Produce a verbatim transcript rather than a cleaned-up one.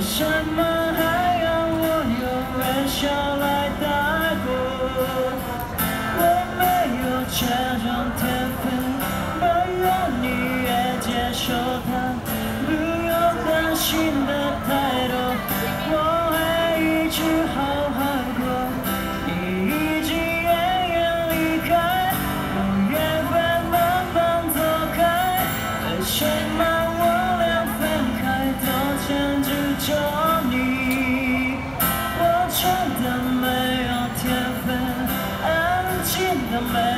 什么还要我用微笑来带过？我没有这种天分，没有你也接受它，不用担心的太多，我会一直好好过。你已经远远离开，我缘分慢慢走开，为什么我俩分开都牵制着你？我真的没有天分，安静的美。